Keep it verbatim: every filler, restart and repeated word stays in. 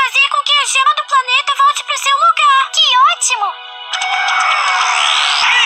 fazer com que a gema do planeta volte pro seu lugar. Que ótimo!